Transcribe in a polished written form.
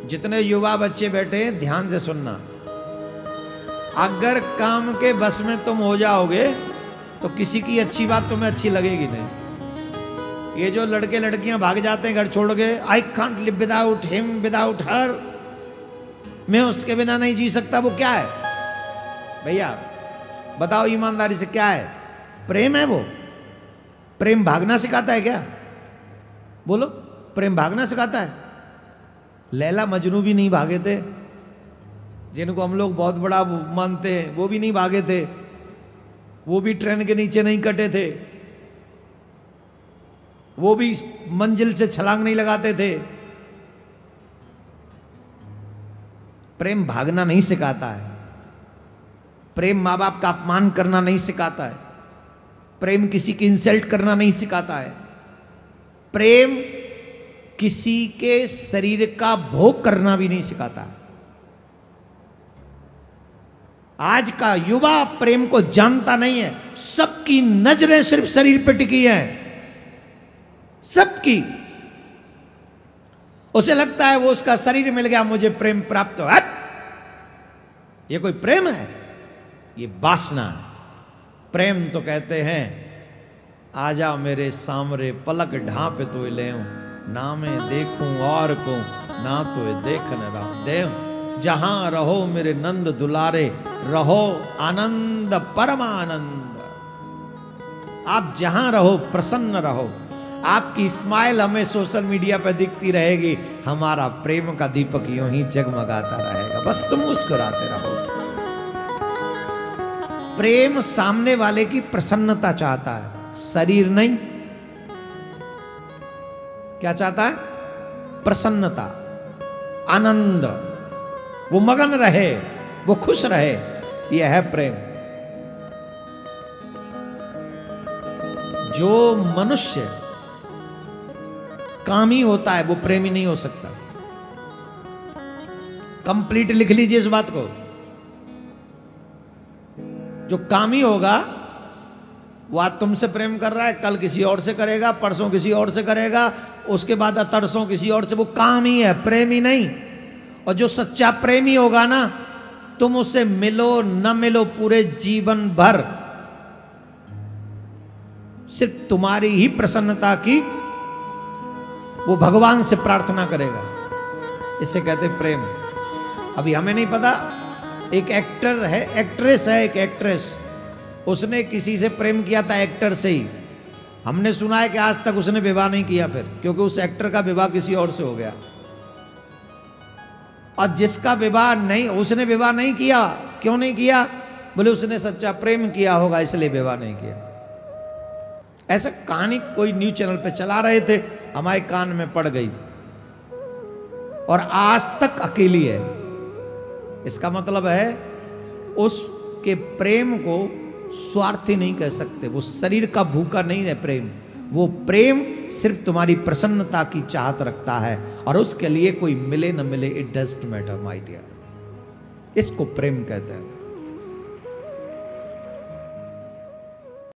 जितने युवा बच्चे बैठे हैं ध्यान से सुनना, अगर काम के बस में तुम हो जाओगे तो किसी की अच्छी बात तुम्हें अच्छी लगेगी नहीं। ये जो लड़के लड़कियां भाग जाते हैं घर छोड़ के, I can't live without him without her, मैं उसके बिना नहीं जी सकता, वो क्या है भैया बताओ ईमानदारी से, क्या है? प्रेम है वो? प्रेम भागना सिखाता है क्या? बोलो, प्रेम भागना सिखाता है? लैला मजनू भी नहीं भागे थे, जिनको हम लोग बहुत बड़ा मानते हैं, वो भी नहीं भागे थे, वो भी ट्रेन के नीचे नहीं कटे थे, वो भी मंजिल से छलांग नहीं लगाते थे। प्रेम भागना नहीं सिखाता है, प्रेम माँ बाप का अपमान करना नहीं सिखाता है, प्रेम किसी की इंसल्ट करना नहीं सिखाता है, प्रेम किसी के शरीर का भोग करना भी नहीं सिखाता है। आज का युवा प्रेम को जानता नहीं है, सबकी नजरें सिर्फ शरीर पर टिकी हैं, सबकी। उसे लगता है वो उसका शरीर मिल गया मुझे प्रेम प्राप्त हो, ये कोई प्रेम है? ये वासना। प्रेम तो कहते हैं आजा मेरे सामरे पलक ढांप तो ले ना मैं देखूं और को ना तो देख न रहा देव, जहां रहो मेरे नंद दुलारे रहो आनंद परमानंद। आप जहां रहो प्रसन्न रहो, आपकी स्माइल हमें सोशल मीडिया पर दिखती रहेगी, हमारा प्रेम का दीपक यूं ही जगमगाता रहेगा, बस तुम मुस्कुराते रहो। प्रेम सामने वाले की प्रसन्नता चाहता है, शरीर नहीं। क्या चाहता है? प्रसन्नता, आनंद, वो मगन रहे, वो खुश रहे, यह है प्रेम। जो मनुष्य कामी होता है वो प्रेमी नहीं हो सकता। कंप्लीट लिख लीजिए इस बात को। जो कामी होगा वो आज तुमसे प्रेम कर रहा है, कल किसी और से करेगा, परसों किसी और से करेगा, उसके बाद तरसों किसी और से, वो कामी है, प्रेमी नहीं। और जो सच्चा प्रेमी होगा ना, तुम उससे मिलो न मिलो पूरे जीवन भर सिर्फ तुम्हारी ही प्रसन्नता की वो भगवान से प्रार्थना करेगा। इसे कहते प्रेम। अभी हमें नहीं पता, एक एक्टर है, एक्ट्रेस है, एक एक्ट्रेस, उसने किसी से प्रेम किया था, एक्टर से ही। हमने सुना है कि आज तक उसने विवाह नहीं किया फिर, क्योंकि उस एक्टर का विवाह किसी और से हो गया। और जिसका विवाह नहीं, उसने विवाह नहीं किया, क्यों नहीं किया? बोले उसने सच्चा प्रेम किया होगा इसलिए विवाह नहीं किया। ऐसा कहानी कोई न्यूज चैनल पे चला रहे थे, हमारे कान में पड़ गई, और आज तक अकेली है। इसका मतलब है उसके प्रेम को स्वार्थी नहीं कह सकते, वो शरीर का भूखा नहीं है प्रेम, वो प्रेम सिर्फ तुम्हारी प्रसन्नता की चाहत रखता है, और उसके लिए कोई मिले न मिले it doesn't matter my dear. इसको प्रेम कहते हैं।